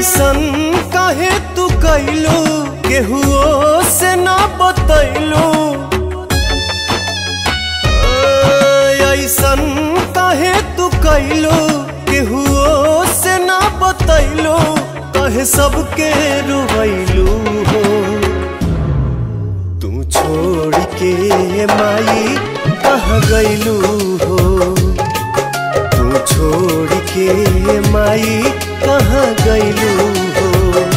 ऐसन काहे तू कैलू केहुओ से ना बतैलू। ऐसन काहे तू कैलू केहुओ से ना बतैलू। कहे सबके रुवैलू हो तू छोड़ के माई कहाँ गैलू हो। तू छोड़ के माई कहाँ गैलू हो।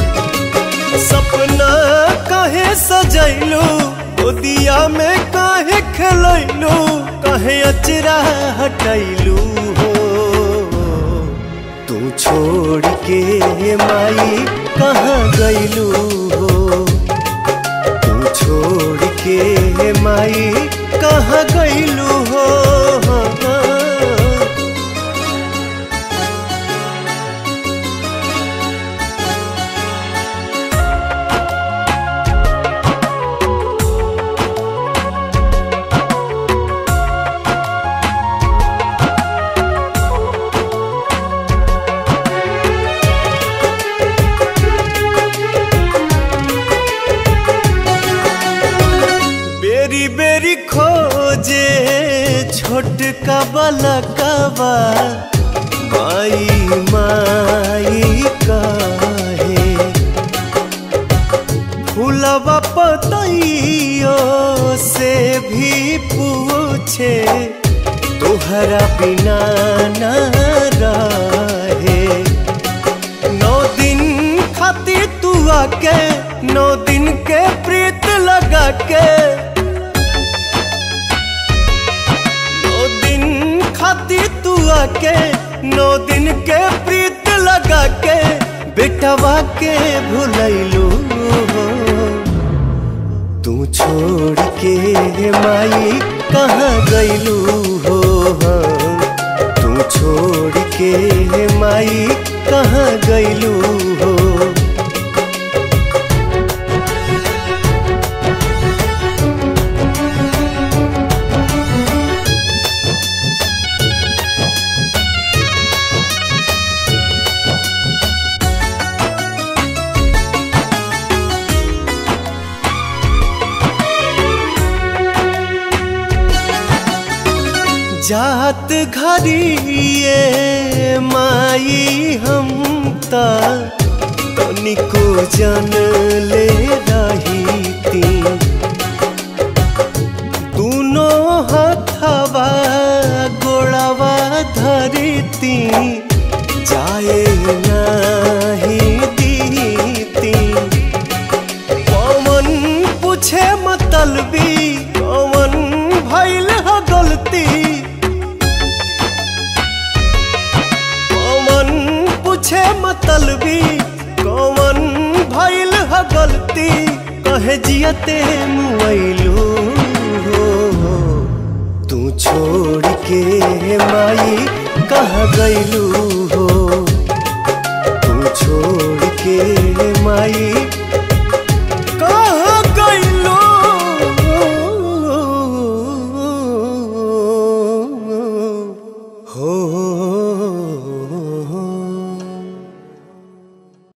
सपना काहे सजैलू गोदिया में काहे खेलैलू। काहे अचरा हटैलू हो तू छोड़ के माई कहाँ गैलू हो। तू छोड़ के माई कहाँ गैलू हो। बेरी बेरी खोजे छोटका बलकवा माई माई काहे। फूलवा पतइयो से भी पूछे तोहरा बिना ना रहे। 9 दिन खातिर तू आके 9 दिन के प्रीत लगा के। 9 दिन खातिर तू आके 9 दिन के प्रीत लगा के। बेटवा के भुलैलू हो तू छोड़ के माई कहाँ गैलू हो। तू छोड़ के माई कहाँ गैलू हो। जात घरिए माई हम तनिको जन ले रही ती। दोनों हथवा गोड़वा धरती जाए नहीं दीती। कौन पूछे मतलबी कौन भइल ह गलती। पूछे मतलबी कौन भइल ह गलती। कहे जियते मुआइलू हो तू छोड़ के माई कहाँ गैलू हो। तू छोड़ के माई कहाँ गैलू हो।